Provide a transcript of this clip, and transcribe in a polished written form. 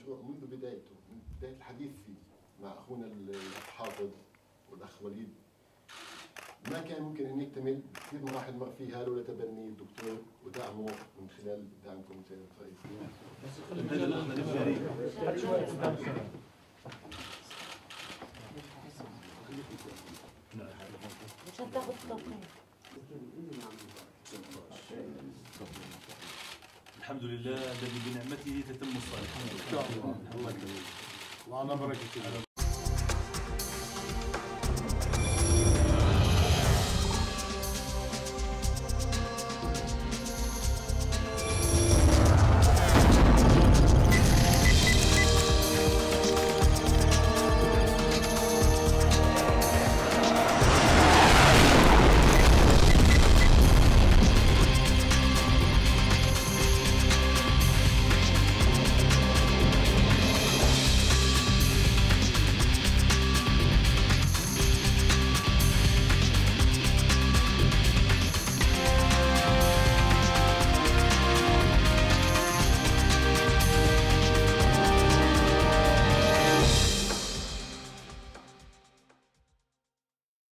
المشروع منذ بدايته، من بداية الحديث فيه مع أخونا الأخ حافظ والأخ وليد، ما كان ممكن أن يكتمل كثير مراحل مر فيها لولا تبني الدكتور ودعمه من خلال دعمكم سيد الرئيس. مش هتاخد توقيع. الحمد لله الذي بنعمته تتم الصالحات. الله يكرمك. الله بركة.